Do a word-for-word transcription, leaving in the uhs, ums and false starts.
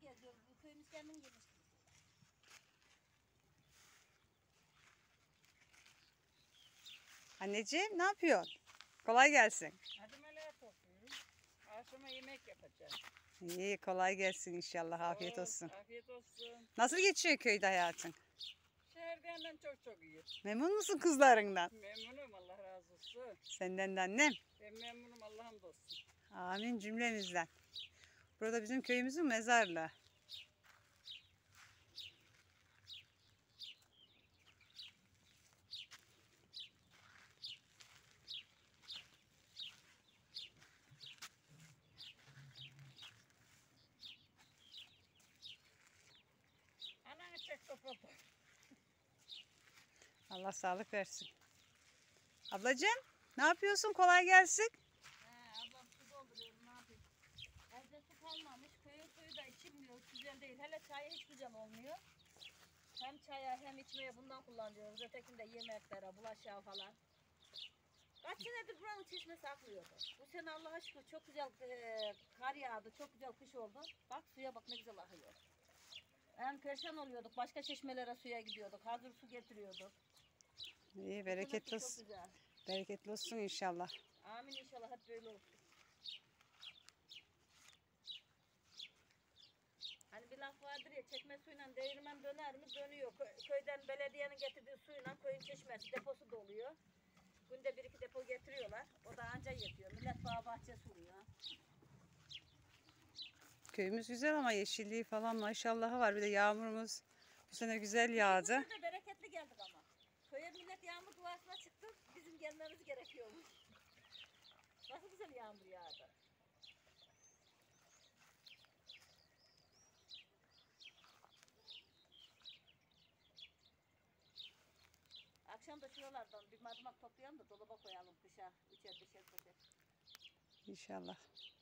geziyoruz. Bu köyümüz kendini geliştiriyor. Anneciğim ne yapıyorsun? Kolay gelsin. Hadi meleğe topluyorum. Akşama yemek yapacağız. İyi kolay gelsin inşallah. Afiyet Oo, olsun. Afiyet olsun. Nasıl geçiyor köyde hayatın? Şehirden çok çok iyi. Memnun musun kızlarından? Memnunum, Allah razı olsun. Senden de annem. Ben memnunum, Allah'ım olsun. Amin cümlemizden. Burada bizim köyümüzün mezarlığı. Ananı çek topu. Allah sağlık versin. Ablacığım ne yapıyorsun? Kolay gelsin. He, ablam su dolduruyorum, ne yapayım? Evde su kalmamış. Köyün suyu da içilmiyor. Güzel değil. Hele çay hiç güzel olmuyor. Hem çaya hem içmeye bundan kullanıyoruz. Ötekinde yemeklere, bulaşığa falan. Kaç senedir buranın çeşmesi akmıyordu. Bu sene Allah'a şükür çok güzel e, kar yağdı, çok güzel kış oldu. Bak suya bak ne güzel akıyor. Yani perişan oluyorduk, başka çeşmelere suya gidiyorduk, hazır su getiriyorduk. İyi Bu seneki bereketli çok olsun. güzel. Bereketli olsun inşallah. Amin inşallah hep böyle olsun. Hani bir laf vardır ya, çekme suyla değirmen döner mi? Dönüyor. Kö- Köyden belediyenin getirdiği suyla köyün çeşmesi, deposu doluyor. Günde bir iki depo getiriyorlar. O da anca yetiyor. Millet bağ bahçe suluyor. Köyümüz güzel ama yeşilliği falan maşallahı var. Bir de yağmurumuz bu sene güzel yağdı. Biz de bereketli geldik ama. Köye millet yağmur duasına çıktı. Bizim gelmemiz gerekiyormuş. Nasıl güzel yağmur yağdı. Akşam da şuralardan bir madımak toplayalım da dolaba koyalım kışa. Üçer beşer poşet. İnşallah.